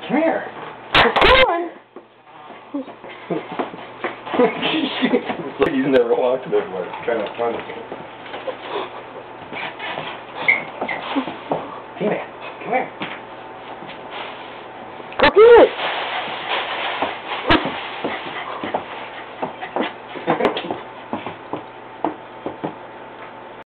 Come here. Come on. It's like he's never walked before. Trying to find it. Female.